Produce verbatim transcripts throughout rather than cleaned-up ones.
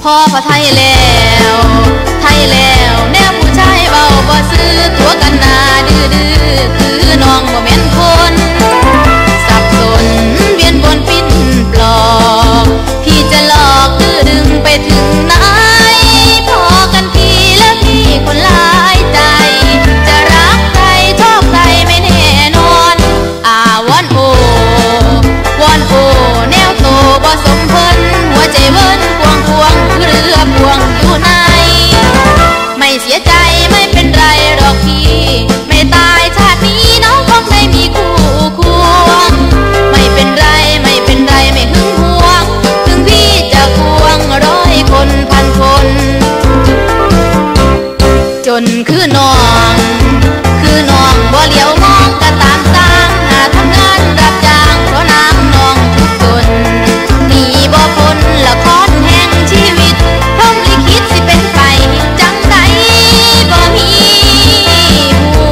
พอพอไทยแล้วไทยแล้วแนวผู้ชายเบาบ่ซื้อตัวกันนาดื้อดื้อคือน้องบ่แม่นคนสับสนเวียนบนปิ้นปลอกพี่จะหลอกดื้อดึงไปถึงไหนพอกันทีแล้วพี่คนหลายใจจะรักใครชอบใครไม่แน่นอนอาวอนโอวอนโอแนวโตบ่สมเพิ่นหัวใจเบิ้นพวงพวงคือเรือพวงอยู่ในไม่เสียใจไม่เป็นไรหรอกพี่ไม่ตายชาตินี้น้องคงได้มีคู่ควงไม่เป็นไรไม่เป็นไรไม่หึงหวงถึงพี่จะควงร้อยคนพันคนจนคือน้องคือน้องบ่เหลียวมองก็ตามสร้างหาทำงานรับจ้างเพราะน้ำน้องทุกจนหนีบ่พ้นละครแห่งชีวิตพรหมลิขิตสิเป็นไปจังใดบ่มีหู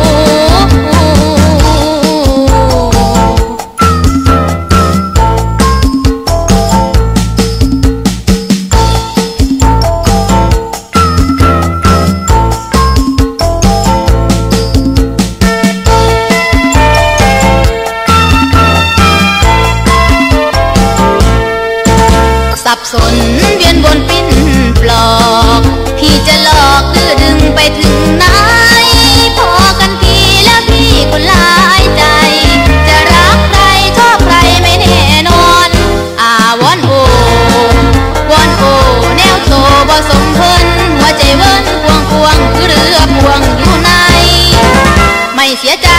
สับสนเวียนบนปิ้นปลอกพี่จะหลอกดื้อดึงไปถึงไหนพอกันทีแล้วพี่คนหลายใจจะรักใครชอบใครไม่แน่นอนอาวอนโอวอนโอแนวโตบ่สมเพิ่นหัวใจเบิ้นพวงพวงคือเรือพวงอยู่ในไม่เสียใจ